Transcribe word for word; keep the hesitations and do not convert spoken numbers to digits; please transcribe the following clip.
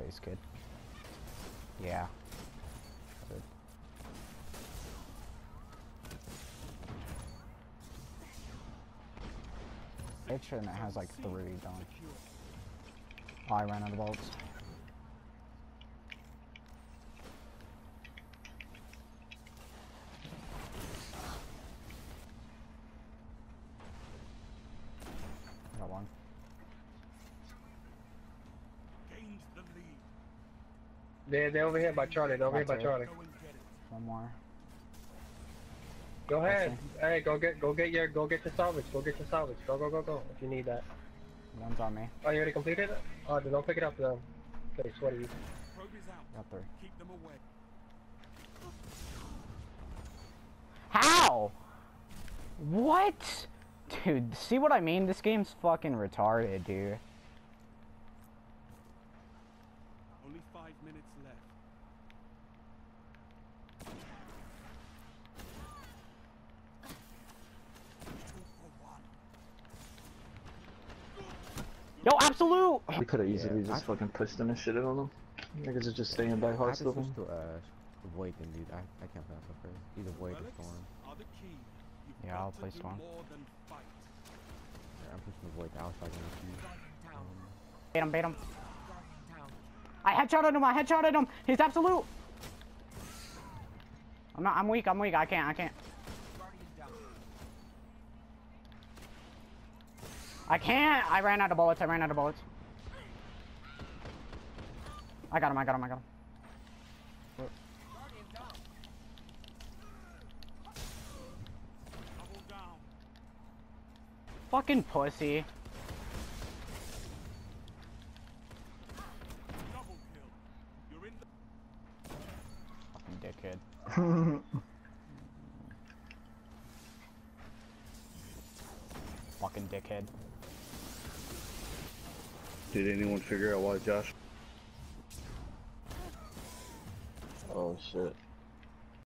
place, kid. Yeah. Good. It shouldn't. It has like three, don't. Oh, I ran out of bolts. Got one. Gains the lead. They're, they're over here by Charlie. They're over here by Got Charlie. Go and get it. One more. Go ahead. Hey, go get, go get your, go get your salvage. Go get your salvage. Go, go, go, go. If you need that. One's on me. Oh, you already completed it? Oh, then don't pick it up then. Okay, sweaty. Probe is out. Got three. Keep them away. How? What? Dude, see what I mean? This game's fucking retarded, dude. Only five minutes left. Yo, absolute! We could have easily Yeah, just I- fucking pushed them and shit on them. Niggas are just staying back I hard just still. switched to uh, Void then, dude. I, I can't pass up first. Either Void or Relics Storm. are the key. You've Yeah, got I'll to play do Storm. more than fight. Yeah, I'm pushing the Void. I was fighting with you. Um, Bait him, bait him. I headshotted him, I headshotted him! He's absolute! I'm not, I'm weak, I'm weak, I can't, I can't. I can't! I ran out of bullets, I ran out of bullets. I got him, I got him, I got him. Double down. Fucking pussy. Double kill. You're in the Fucking dickhead. Fucking dickhead. Did anyone figure out why Josh? Oh shit.